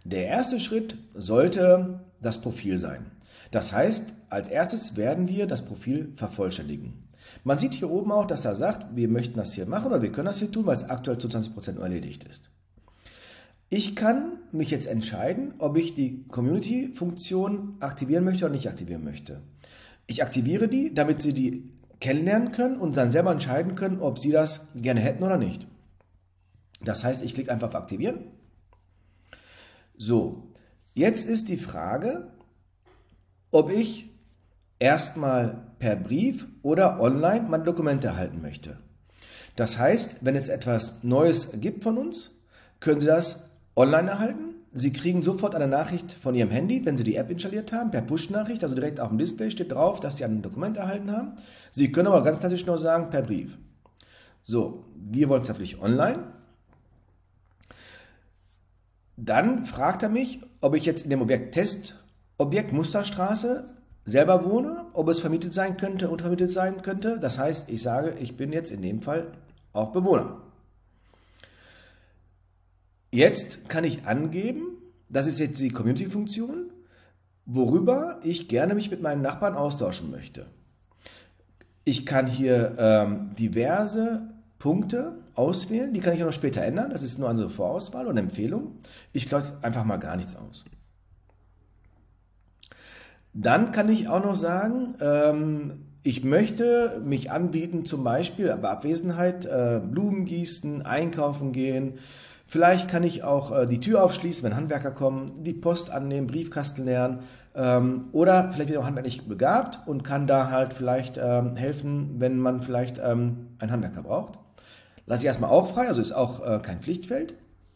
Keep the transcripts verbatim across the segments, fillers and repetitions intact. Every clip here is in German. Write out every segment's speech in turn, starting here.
Der erste Schritt sollte das Profil sein. Das heißt, als erstes werden wir das Profil vervollständigen. Man sieht hier oben auch, dass er sagt, wir möchten das hier machen oder wir können das hier tun, weil es aktuell zu zwanzig Prozent erledigt ist. Ich kann mich jetzt entscheiden, ob ich die Community-Funktion aktivieren möchte oder nicht aktivieren möchte. Ich aktiviere die, damit Sie die kennenlernen können und dann selber entscheiden können, ob Sie das gerne hätten oder nicht. Das heißt, ich klicke einfach auf Aktivieren. So, jetzt ist die Frage, ob ich erstmal per Brief oder online meine Dokumente erhalten möchte. Das heißt, wenn es etwas Neues gibt von uns, können Sie das online erhalten. Sie kriegen sofort eine Nachricht von Ihrem Handy, wenn Sie die App installiert haben, per Push-Nachricht, also direkt auf dem Display steht drauf, dass Sie ein Dokument erhalten haben. Sie können aber ganz klassisch noch sagen, per Brief. So, wir wollen es natürlich online. Dann fragt er mich, ob ich jetzt in dem Objekt Testobjekt Musterstraße selber wohne, ob es vermietet sein könnte und vermietet sein könnte. Das heißt, ich sage, ich bin jetzt in dem Fall auch Bewohner. Jetzt kann ich angeben, das ist jetzt die Community-Funktion, worüber ich gerne mich mit meinen Nachbarn austauschen möchte. Ich kann hier ähm, diverse Punkte auswählen, die kann ich auch noch später ändern. Das ist nur eine Vorauswahl und Empfehlung. Ich klicke einfach mal gar nichts aus. Dann kann ich auch noch sagen, ähm, ich möchte mich anbieten, zum Beispiel bei Abwesenheit äh, Blumen gießen, einkaufen gehen. Vielleicht kann ich auch äh, die Tür aufschließen, wenn Handwerker kommen, die Post annehmen, Briefkasten leeren ähm, oder vielleicht bin ich auch handwerklich begabt und kann da halt vielleicht ähm, helfen, wenn man vielleicht ähm, einen Handwerker braucht. Lasse ich erstmal auch frei, also ist auch äh, kein Pflichtfeld.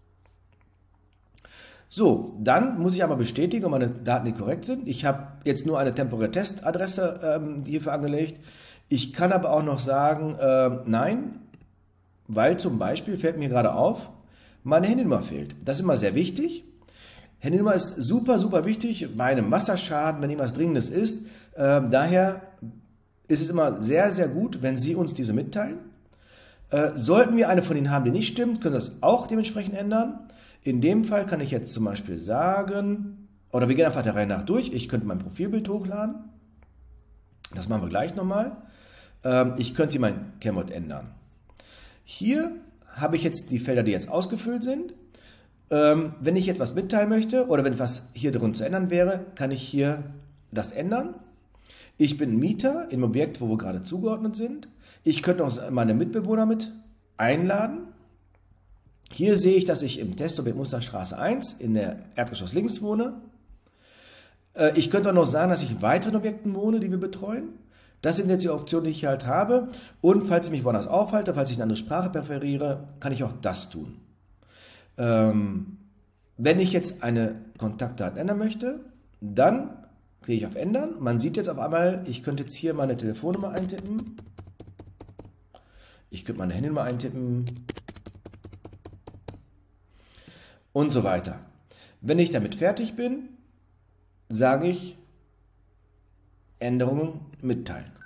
So, dann muss ich aber bestätigen, ob meine Daten nicht korrekt sind. Ich habe jetzt nur eine temporäre Testadresse ähm, hierfür angelegt. Ich kann aber auch noch sagen, äh, nein, weil zum Beispiel fällt mir gerade auf, meine Handynummer fehlt. Das ist immer sehr wichtig. Handynummer ist super, super wichtig bei einem Wasserschaden, wenn irgendwas Dringendes ist. Äh, daher ist es immer sehr, sehr gut, wenn Sie uns diese mitteilen. Äh, sollten wir eine von Ihnen haben, die nicht stimmt, können Sie das auch dementsprechend ändern. In dem Fall kann ich jetzt zum Beispiel sagen, oder wir gehen einfach der Reihe nach durch, ich könnte mein Profilbild hochladen. Das machen wir gleich nochmal. Ähm, ich könnte hier mein Kennwort ändern. Hier habe ich jetzt die Felder, die jetzt ausgefüllt sind. Ähm, wenn ich etwas mitteilen möchte oder wenn etwas hier drin zu ändern wäre, kann ich hier das ändern. Ich bin Mieter im Objekt, wo wir gerade zugeordnet sind. Ich könnte auch meine Mitbewohner mit einladen. Hier sehe ich, dass ich im Testobjekt Musterstraße eins in der Erdgeschoss links wohne. Äh, ich könnte auch noch sagen, dass ich in weiteren Objekten wohne, die wir betreuen. Das sind jetzt die Optionen, die ich halt habe. Und falls ich mich woanders aufhalte, falls ich eine andere Sprache präferiere, kann ich auch das tun. Ähm, wenn ich jetzt eine Kontaktdaten ändern möchte, dann klicke ich auf Ändern. Man sieht jetzt auf einmal, ich könnte jetzt hier meine Telefonnummer eintippen. Ich könnte meine Handynummer eintippen. Und so weiter. Wenn ich damit fertig bin, sage ich Änderungen mitteilen.